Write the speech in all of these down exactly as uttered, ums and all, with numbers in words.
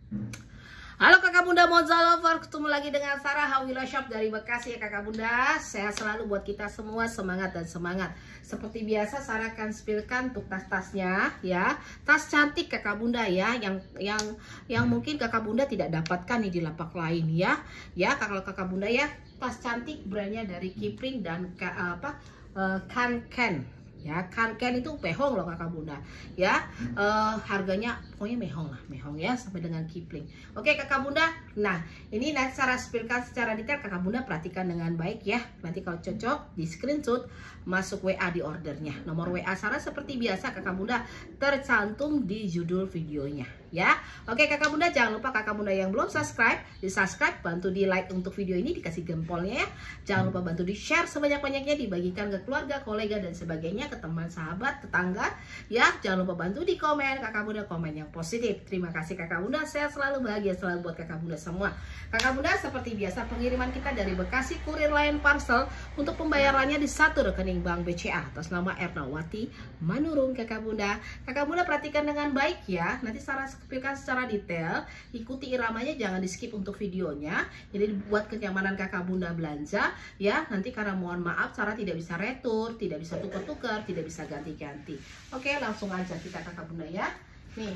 Halo kakak bunda Moza Lover, ketemu lagi dengan Sarah Hawila Shop dari Bekasi ya kakak bunda. Sehat selalu buat kita semua, semangat dan semangat. Seperti biasa Sarah akan spillkan untuk tas-tasnya ya. Tas cantik kakak bunda ya, yang yang yang mungkin kakak bunda tidak dapatkan nih di lapak lain ya. Ya kalau kakak bunda ya, tas cantik brandnya dari Kipling dan apa uh, Can Can. Ya, Can Can itu mehong loh kakak bunda ya, uh, harganya pokoknya mehong lah, mehong ya, sampai dengan Kipling. Oke kakak bunda, nah ini nanti Sarah spillkan secara detail, kakak bunda perhatikan dengan baik ya. Nanti kalau cocok di screenshot, masuk W A di ordernya. Nomor W A Sarah seperti biasa kakak bunda tercantum di judul videonya ya. Oke kakak bunda, jangan lupa kakak bunda yang belum subscribe, di subscribe, bantu di like untuk video ini, dikasih jempolnya ya. Jangan lupa bantu di share sebanyak-banyaknya, dibagikan ke keluarga, kolega dan sebagainya, ke teman, sahabat, tetangga ya. Jangan lupa bantu di komen kakak bunda, komen yang positif. Terima kasih kakak bunda, sehat selalu, bahagia selalu buat kakak bunda semua. Kakak bunda seperti biasa pengiriman kita dari Bekasi Kurir Line Parcel, untuk pembayarannya di satu rekening bank B C A atas nama Ernawati Manurung kakak bunda. Kakak bunda perhatikan dengan baik ya, nanti Sarah spillkan secara detail, ikuti iramanya, jangan di skip untuk videonya. Jadi buat kenyamanan kakak bunda belanja ya. Nanti karena mohon maaf Sarah tidak bisa retur, tidak bisa tukar-tukar, tidak bisa ganti-ganti. Oke langsung aja kita kakak bunda ya. Nih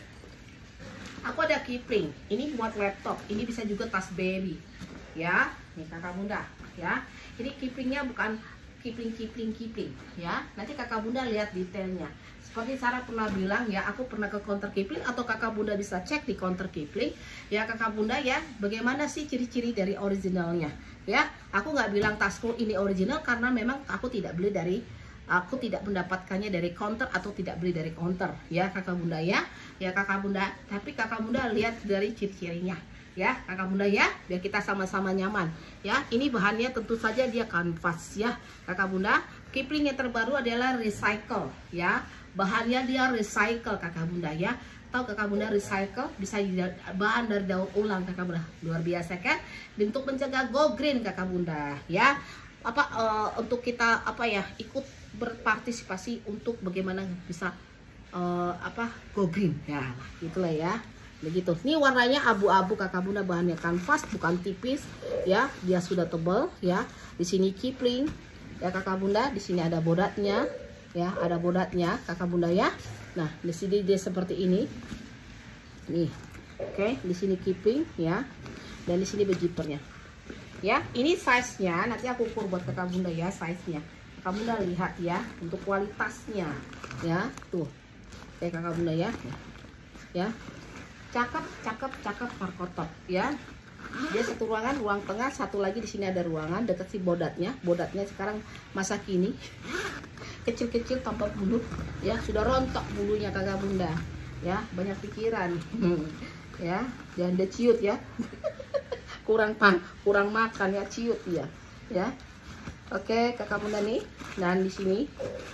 aku ada Kipling, ini buat laptop, ini bisa juga tas baby ya. Nih kakak bunda ya, ini Kiplingnya bukan Kipling Kipling Kipling ya. Nanti kakak bunda lihat detailnya. Seperti Sarah pernah bilang ya, aku pernah ke counter Kipling, atau kakak bunda bisa cek di counter Kipling ya kakak bunda ya, bagaimana sih ciri-ciri dari originalnya ya. Aku nggak bilang tasku ini original karena memang aku tidak beli dari aku tidak mendapatkannya dari counter atau tidak beli dari counter ya kakak bunda ya. Ya kakak bunda, tapi kakak bunda lihat dari ciri-cirinya ya kakak bunda ya, biar kita sama-sama nyaman ya. Ini bahannya tentu saja dia kanvas ya kakak bunda. Kipling yang terbaru adalah recycle ya, bahannya dia recycle kakak bunda ya. Tahu kakak bunda recycle bisa bahan dari daur ulang kakak bunda, luar biasa kan. Untuk mencegah go green kakak bunda ya, apa uh, untuk kita apa ya, ikut berpartisipasi untuk bagaimana bisa uh, apa go green ya, itulah ya begitu. Ini warnanya abu-abu kakak bunda, bahannya kanvas bukan tipis ya, dia sudah tebal ya. Di sini Kipling ya kakak bunda, di sini ada bodatnya ya, ada bodatnya kakak bunda ya. Nah di sini dia seperti ini nih, oke. Di sini Kipling ya, dan di sini bejipernya ya. Ini size nya nanti aku ukur buat kakak bunda ya, size nya kakak bunda lihat ya, untuk kualitasnya ya tuh kayak kakak bunda ya ya, cakep cakep cakep, markotop ya. Dia satu ruangan, ruang tengah, satu lagi di sini ada ruangan dekat si bodatnya. Bodatnya sekarang masa kini kecil-kecil tanpa bulu ya, sudah rontok bulunya kakak bunda ya, banyak pikiran ya, jangan dia ciut ya kurang pan kurang makan ya, ciut ya ya. Oke kakak bunda nih, dan di sini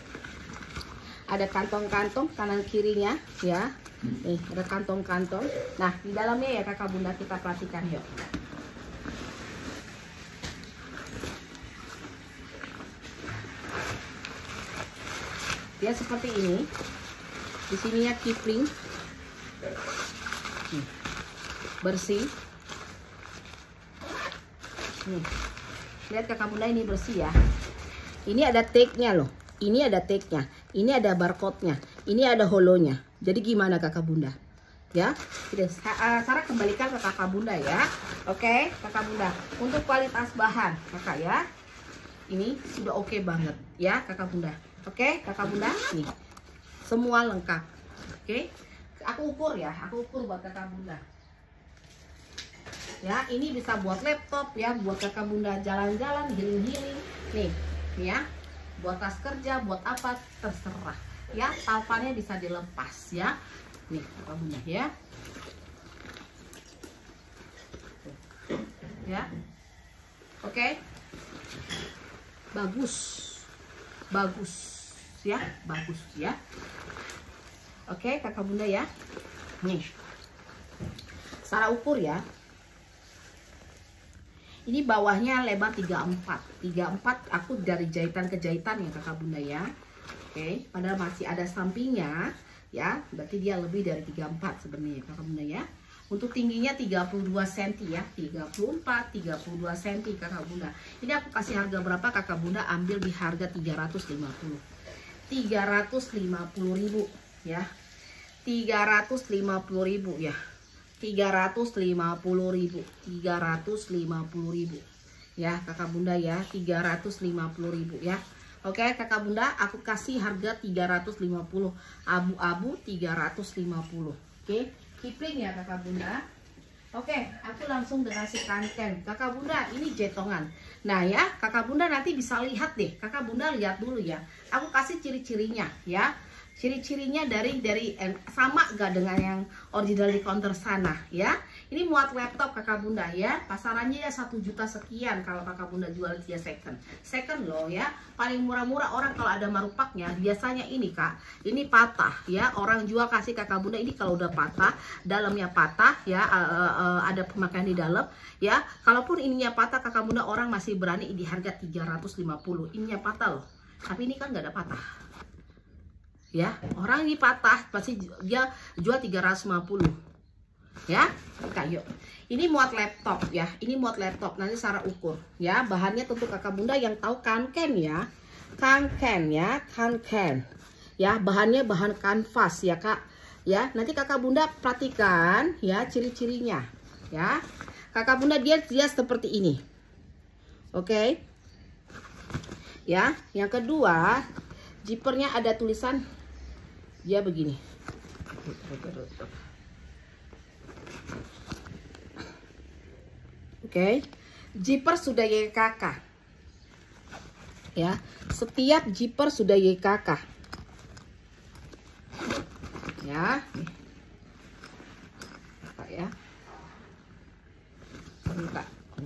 ada kantong-kantong kanan kirinya ya. Nih ada kantong-kantong. Nah di dalamnya ya kakak bunda kita perhatikan yuk. Dia seperti ini. Di sininya Kipling. Nih, bersih. Nih. Lihat kakak bunda, ini bersih ya. Ini ada tag-nya loh. Ini ada tag-nya. Ini ada barcode-nya. Ini ada holonya. Jadi gimana kakak bunda? Ya, sudah Sarah kembalikan ke kakak bunda ya. Oke, kakak bunda. Untuk kualitas bahan kakak ya, ini sudah oke banget ya kakak bunda. Oke, kakak bunda nih, semua lengkap. Oke, aku ukur ya, aku ukur buat kakak bunda. Ya, ini bisa buat laptop ya, buat kakak bunda jalan-jalan, healing-healing. Nih, nih ya, buat tas kerja, buat apa terserah. Ya, talpannya bisa dilepas ya. Nih, kakak bunda ya. Ya. Oke. Bagus. Bagus ya, bagus ya. Oke, kakak bunda ya. Nih. Sarah ukur ya. Ini bawahnya lebar tiga puluh empat. tiga puluh empat aku dari jahitan ke jahitan ya kakak bunda ya. Oke, padahal masih ada sampingnya ya, berarti dia lebih dari tiga puluh empat sebenarnya kakak bunda ya. Untuk tingginya tiga puluh dua sentimeter ya, tiga puluh empat, tiga puluh dua sentimeter kakak bunda. Ini aku kasih harga berapa kakak bunda? Ambil di harga tiga ratus lima puluh. tiga ratus lima puluh ribu ya. tiga ratus lima puluh ribu ya. tiga ratus lima puluh ribu. tiga ratus lima puluh ribu. Ya, kakak bunda ya, tiga ratus lima puluh ribu ya. Oke, kakak bunda, aku kasih harga tiga ratus lima puluh. Abu-abu tiga ratus lima puluh. Oke. Kipling ya kakak bunda. Oke, aku langsung dengan si kanken. Kakak bunda, ini jetongan. Nah ya, kakak bunda nanti bisa lihat deh. Kakak bunda lihat dulu ya. Aku kasih ciri-cirinya ya. Ciri-cirinya dari dari sama gak dengan yang original di counter sana ya. Ini muat laptop kakak bunda ya. Pasarannya ya satu juta sekian kalau kakak bunda jual dia second. Second loh ya. Paling murah-murah orang kalau ada marupaknya biasanya ini kak. Ini patah ya. Orang jual kasih kakak bunda ini kalau udah patah, dalamnya patah ya, uh, uh, ada pemakaian di dalam ya. Kalaupun ininya patah kakak bunda orang masih berani di harga tiga ratus lima puluh. Ininya patah loh. Tapi ini kan gak ada patah. Ya, orang ini patah pasti dia jual tiga ratus lima puluh. Ya, Kak, yuk. Ini muat laptop ya. Ini muat laptop nanti secara ukur ya. Bahannya tentu kakak bunda yang tahu kanken ya. Kanken ya, kanken. Ya, bahannya bahan kanvas ya, Kak. Ya, nanti kakak bunda perhatikan ya ciri-cirinya ya. Kakak bunda dia dia seperti ini. Oke. Ya, yang kedua, zippernya ada tulisan dia begini. Oke, zipper sudah Y K K. Ya, setiap zipper sudah Y K K. Ya, buka ya. Buka.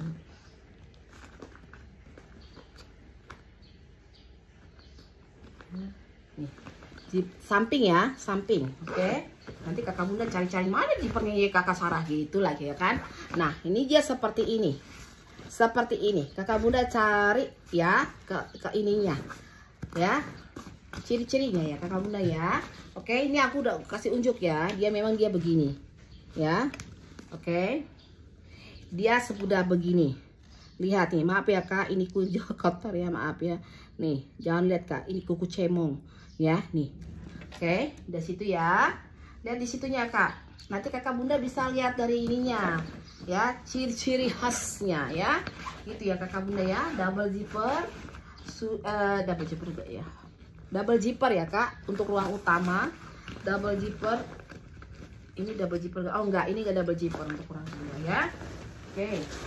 Nih. Di samping ya, samping. Oke. Okay. Nanti kakak bunda cari-cari mana zippernya Y K K Sarah gitu lagi ya kan. Nah, ini dia seperti ini. Seperti ini. Kakak bunda cari ya ke ke ininya. Ya. Ciri-cirinya ya kakak bunda ya. Oke, okay, ini aku udah kasih unjuk ya. Dia memang dia begini. Ya. Oke. Okay. Dia sudah begini. Lihat nih, maaf ya Kak, ini kulit kotor ya, maaf ya. Nih, jangan lihat Kak, ini kuku cemong. Ya, nih. Oke, dari situ ya. Lihat di situnya Kak. Nanti kakak bunda bisa lihat dari ininya. Ya, ciri-ciri khasnya ya. Gitu ya kakak bunda ya. Double zipper. Su uh, double zipper juga ya. Double zipper ya Kak. Untuk ruang utama. Double zipper. Ini double zipper. Oh enggak, ini enggak double zipper untuk ruang kedua ya. Oke.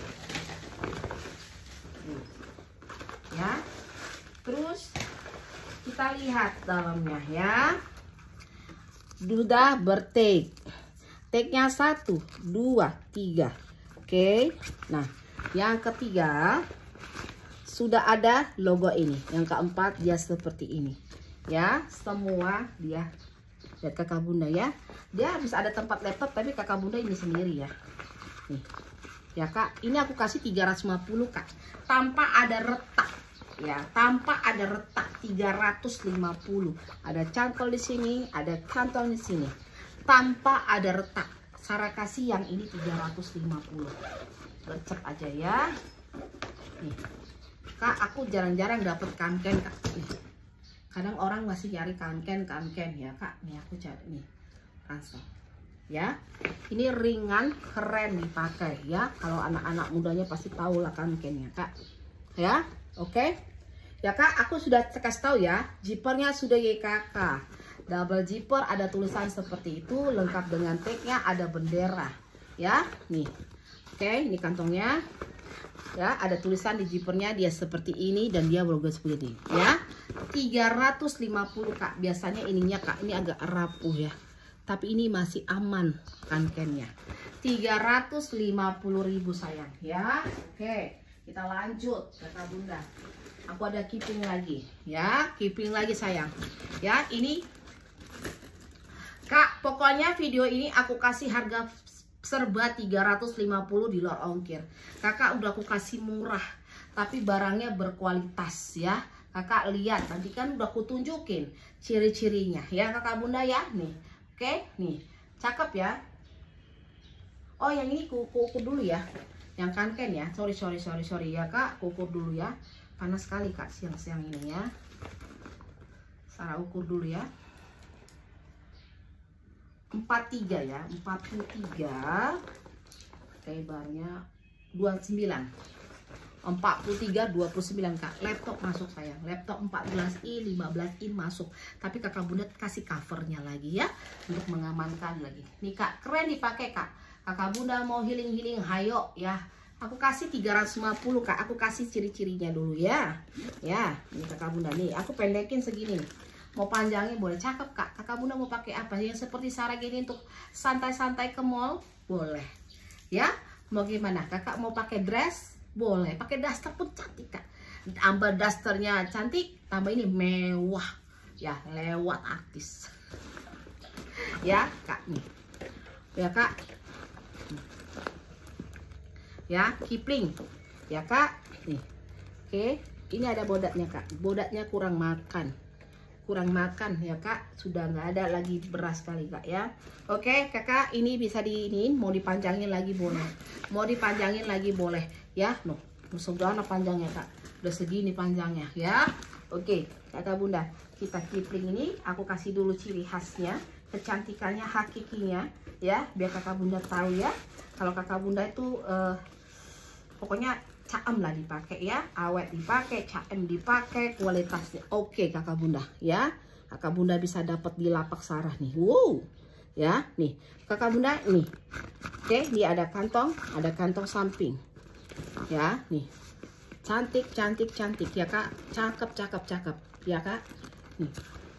Ya. Terus kita lihat dalamnya ya. Sudah bertag. Tagnya satu, dua, tiga. Oke. Nah, yang ketiga sudah ada logo ini. Yang keempat dia seperti ini. Ya, semua dia. Lihat kakak bunda ya. Dia bisa ada tempat laptop tapi kakak bunda ini sendiri ya. Nih. Ya Kak, ini aku kasih tiga ratus lima puluh Kak. Tanpa ada retak. Ya, tanpa ada retak tiga ratus lima puluh. Ada cantol di sini, ada kantong di sini. Tanpa ada retak. Sarah kasih yang ini tiga ratus lima puluh. Gercep aja ya. Nih. Kak, aku jarang-jarang dapet kanken Kak. Nih. Kadang orang masih nyari kanken, kanken ya Kak. Nih aku cari nih. Langsung. Ya. Ini ringan, keren dipakai ya. Kalau anak-anak mudanya pasti tahu lah kankennya Kak. Ya. Oke, okay. Ya Kak, aku sudah kasih tahu ya, zippernya sudah Y K K, double zipper ada tulisan seperti itu, lengkap dengan tagnya, ada bendera, ya, nih, oke, okay, ini kantongnya, ya, ada tulisan di zippernya dia seperti ini dan dia berlogo seperti ini, ya, tiga ratus lima puluh Kak, biasanya ininya Kak, ini agak rapuh ya, tapi ini masih aman kankennya, tiga ratus lima puluh ribu sayang, ya, oke. Okay. Kita lanjut kakak bunda. Aku ada keeping lagi ya, keeping lagi sayang. Ya, ini Kak, pokoknya video ini aku kasih harga serba tiga ratus lima puluh di luar ongkir. Kakak udah aku kasih murah, tapi barangnya berkualitas ya. Kakak lihat, nanti kan udah aku tunjukin ciri-cirinya ya kakak bunda ya. Nih, oke, nih, cakep ya. Oh yang ini kuku ukur dulu ya, yang kanken ya. Sorry sorry sorry sorry ya kak, kukur dulu ya. Panas sekali kak siang-siang ini ya. Sarah ukur dulu ya. empat puluh tiga ya, empat puluh tiga. Lebarnya dua puluh sembilan. empat puluh tiga dua puluh sembilan kak. Laptop masuk sayang. Laptop empat belas in, lima belas in masuk. Tapi kakak bunda kasih covernya lagi ya, untuk mengamankan lagi. Nih kak, keren dipakai kak. Kakak bunda mau healing-healing, hayo ya. Aku kasih tiga ratus lima puluh kak. Aku kasih ciri-cirinya dulu ya. Ya, ini kakak bunda nih. Aku pendekin segini nih. Mau panjangin boleh, cakep kak. Kakak bunda mau pakai apa? Yang seperti Sarah gini untuk santai-santai ke mall boleh. Ya, mau gimana? Kakak mau pakai dress boleh. Pakai daster pun cantik kak. Tambah dasternya cantik, tambah ini mewah. Ya, lewat artis. Ya kak nih. Ya kak. Ya, Kipling. Ya kak. Nih. Oke, ini ada bodatnya kak. Bodatnya kurang makan. Kurang makan ya kak, sudah nggak ada lagi beras kali kak ya. Oke kakak, ini bisa diinin, mau dipanjangin lagi boleh, mau dipanjangin lagi boleh ya. No, sudah panjangnya kak, udah segini panjangnya ya. Oke kakak bunda, kita Kipling ini aku kasih dulu ciri khasnya, kecantikannya, hakikinya ya, biar kakak bunda tahu ya. Kalau kakak bunda itu uh, pokoknya caem lah dipakai ya, awet dipakai, caem dipakai, kualitasnya oke okay, kakak bunda ya. Kakak bunda bisa dapat di lapak Sarah nih. Wow ya, nih kakak bunda nih. Oke, okay, ini ada kantong, ada kantong samping ya. Nih cantik cantik cantik ya kak, cakep cakep cakep ya kak. Nih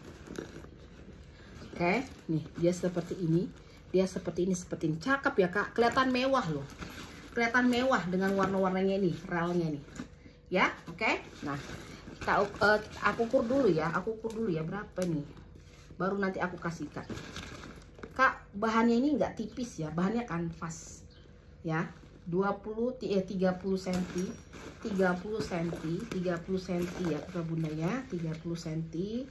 oke, okay, nih dia seperti ini, dia seperti ini seperti ini, cakep ya kak, kelihatan mewah loh. Kelihatan mewah dengan warna-warnanya ini, relnya nih ya. Oke okay? Nah kita uh, aku ukur dulu ya, aku ukur dulu ya berapa nih, baru nanti aku kasih kak. Kak bahannya ini enggak tipis ya, bahannya kanvas ya, dua puluh eh tiga puluh senti, tiga puluh senti, tiga puluh senti ya kakak bunda ya, tiga puluh senti.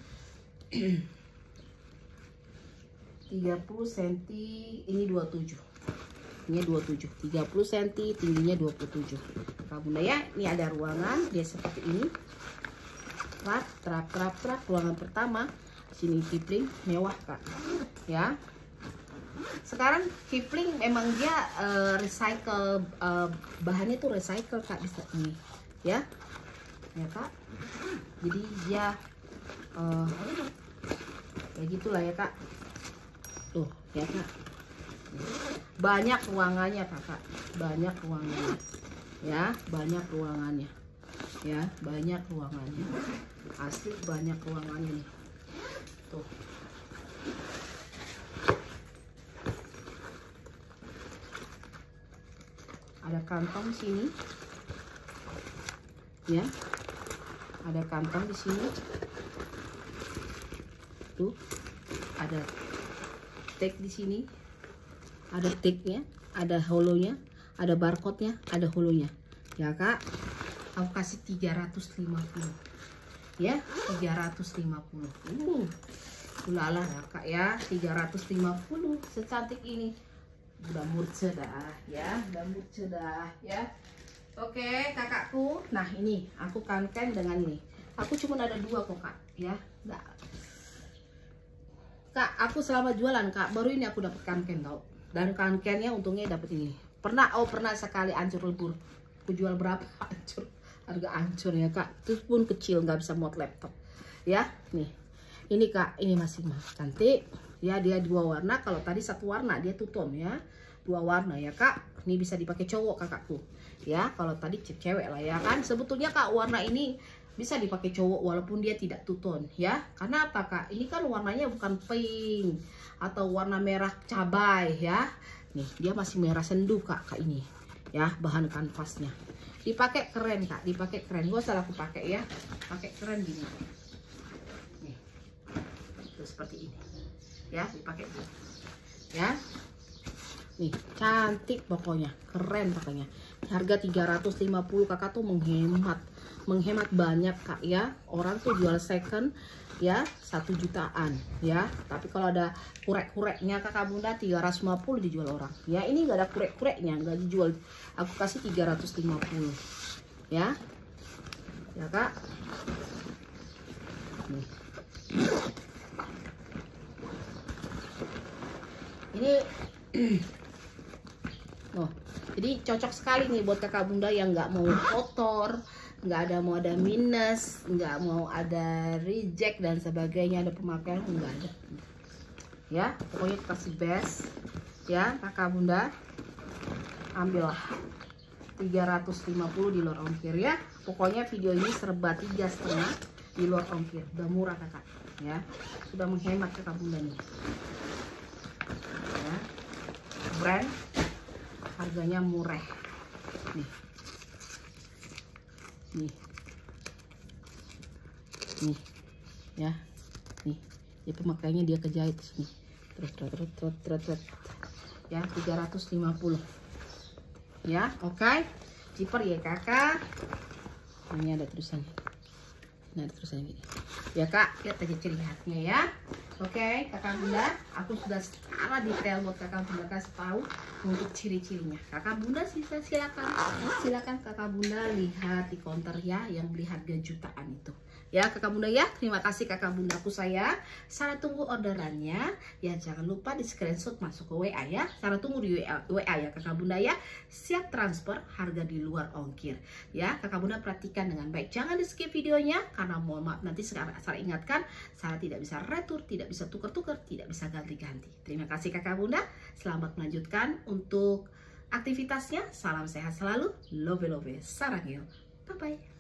tiga puluh senti, ini dua puluh tujuh. Ini dua puluh tujuh, tiga puluh senti, tingginya dua puluh tujuh. Kakak bunda ya, ini ada ruangan, dia seperti ini. Trap, trap, trap, trap, ruangan pertama. Sini Kipling, mewah kak. Ya. Sekarang Kipling memang dia uh, recycle, uh, bahannya tuh recycle kak, bisa ini. Ya. Ya kak. Jadi dia uh, kayak gitulah ya kak. Tuh, ya kak. Banyak ruangannya kakak, banyak ruangannya ya, banyak ruangannya ya, banyak ruangannya, asli banyak ruangannya nih. Tuh ada kantong sini ya, ada kantong di sini. Tuh ada tag di sini, ada tagnya, ada holonya, ada barcode-nya, ada holonya ya kak. Aku kasih tiga ratus lima puluh ya, tiga ratus lima puluh. uh ulala ya kak ya, tiga ratus lima puluh secantik ini. Udah murce dah ya, udah murce dah ya. Oke kakakku, nah ini aku kanken dengan ini. Aku cuma ada dua kok kak ya. Nggak. Kak aku selama jualan kak, baru ini aku dapat kanken tau. Dan kankennya untungnya dapat ini. Pernah, oh pernah sekali hancur lebur. Aku jual berapa? Hancur. Harga hancur ya kak. Terus pun kecil, nggak bisa muat laptop. Ya, nih. Ini kak, ini masih cantik. Ya, dia dua warna. Kalau tadi satu warna, dia two tone ya. Dua warna ya kak. Ini bisa dipakai cowok kakakku. Ya, kalau tadi cewek lah ya kan. Sebetulnya kak, warna ini bisa dipakai cowok walaupun dia tidak two tone ya. Karena apa kak? Ini kan warnanya bukan pink atau warna merah cabai ya. Nih dia masih merah sendu kak, kak ini ya, bahan kanvasnya. Dipakai keren kak, dipakai keren. Gak usah aku pakai ya, pakai keren gini. Nih, tuh seperti ini ya, dipakai ya. Nih cantik pokoknya, keren pokoknya. Harga tiga ratus lima puluh kakak tuh menghemat. menghemat banyak kak ya. Orang tuh jual second ya satu jutaan ya, tapi kalau ada kurek-kureknya kakak bunda tiga ratus lima puluh dijual orang ya. Ini gak ada kurek-kureknya, nggak dijual, aku kasih tiga ratus lima puluh ya ya kak. Nih. Ini oh, jadi cocok sekali nih buat kakak bunda yang nggak mau kotor, nggak ada mau ada minus, nggak mau ada reject dan sebagainya, ada pemakaian nggak ada ya. Pokoknya kasih best ya kakak bunda, ambillah tiga ratus lima puluh di luar ongkir ya. Pokoknya video ini serba tiga setengah di luar ongkir, udah murah kakak ya, sudah menghemat kakak bunda nih ya. Brand harganya murah nih nih nih ya nih, ya pemakaiannya dia kejahit sini terus terus terus terus terus, terus. Ya tiga ratus lima puluh ya. Oke okay. Zipper ya kakak, ini ada tulisannya, nah ada tulisannya gini ya kak, lihat aja ciri khasnya ya. Oke okay, kakak bunda, aku sudah secara detail buat kakak bunda kasih tahu untuk ciri-cirinya. Kakak bunda sisa silakan silakan kakak bunda lihat di counter ya, yang beli harga jutaan itu ya kakak bunda ya. Terima kasih kakak bundaku saya, Sarah tunggu orderannya ya. Jangan lupa di screenshot masuk ke W A ya, Sarah tunggu di W A ya kakak bunda ya. Siap transfer, harga di luar ongkir ya kakak bunda. Perhatikan dengan baik, jangan di skip videonya karena mohon maaf nanti sekarang saya ingatkan, saya tidak bisa retur, tidak bisa tuker-tuker, tidak bisa ganti-ganti. Terima kasih kakak bunda, selamat melanjutkan untuk aktivitasnya. Salam sehat selalu, love love, sarang yo, bye bye.